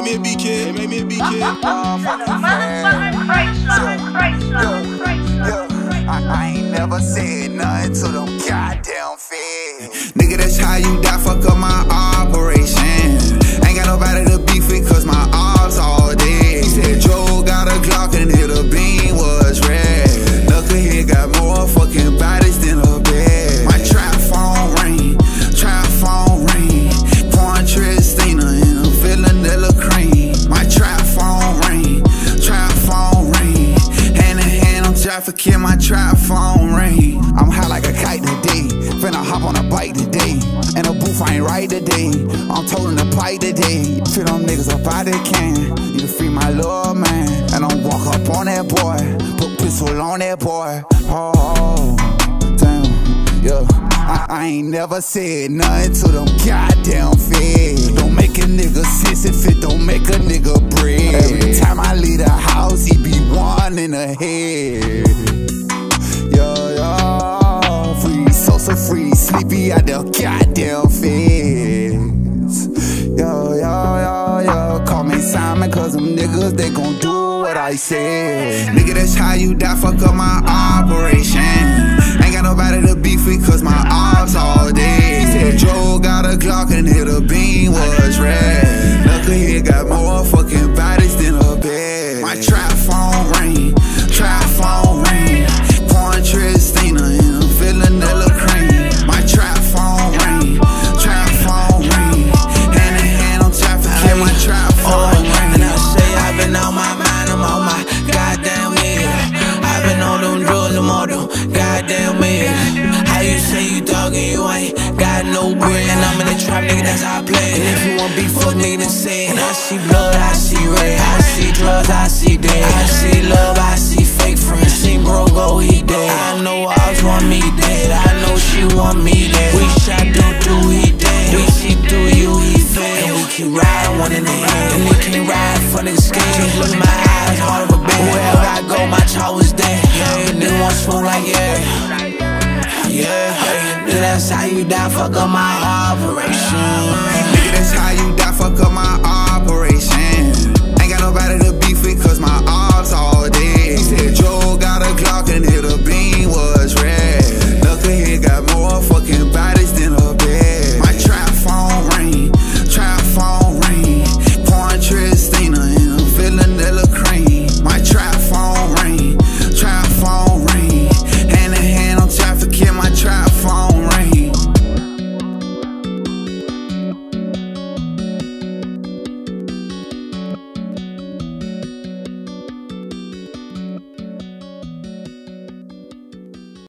me a BK, they made me a BK. I ain't never said nothing to them goddamn feds. Nigga, that's how you die, fuck up my operation. Ain't got nobody to beef it, cause my ops all dead. He said Joe got a Glock and the beam was red. Knuklehead got more fucking bodies than a bed. My trap phone ring, pouring Tristina in a vanilla cream. My trap phone ring, hand in hand I'm trafficking, my trap phone ring. I'm high like a kite today, finna hop on a bike today. In a booth I ain't right today, I'm toting the pipe today. Fit them niggas up out they can, need to free my little man. And I'm walk up on that boy, put pistol on that boy. Oh, damn, yeah. I ain't never said nothing to them goddamn feds. Don't make a nigga sis if it don't make a nigga bread. Every time I leave the house, he be one in the head. Yo, free, so free, sleepy out the goddamn feds. Yo, call me Simon, cause them niggas, they gon' do what I said. Nigga, that's how you die, fuck up my operation. Ain't got nobody to beef with, cause my ops all day. He said Joe got a Glock and the beam was red. Knuklehead got more fucking bodies than a bed. My trap phone ring, pouring Tristina in a vanilla cream. My trap phone ring, hand in hand I'm trafficking, my trap phone ring. And I say I've been on my mind, I'm on my goddamn head. I've been on them drugs, I'm on them goddamn head. How you say you doggin', you ain't got no bread. And I'm in the trap, nigga, that's how I play. And if you want beef, fuck nigga, then say it. I see blood, I see red, I see drugs, I see dead. I see love, I see fake friends. See bro go, he dead. I know ops want me dead, I know she want me dead. We shot do, he dead. We see through you, he fed. And we keep riding one in the head. And we can't ride for niggas scared. Just look in my eyes, hard of a bed. Wherever I go, my child was dead. Yeah, nigga want smoke like yeah. That's how you die, fuck up my operation.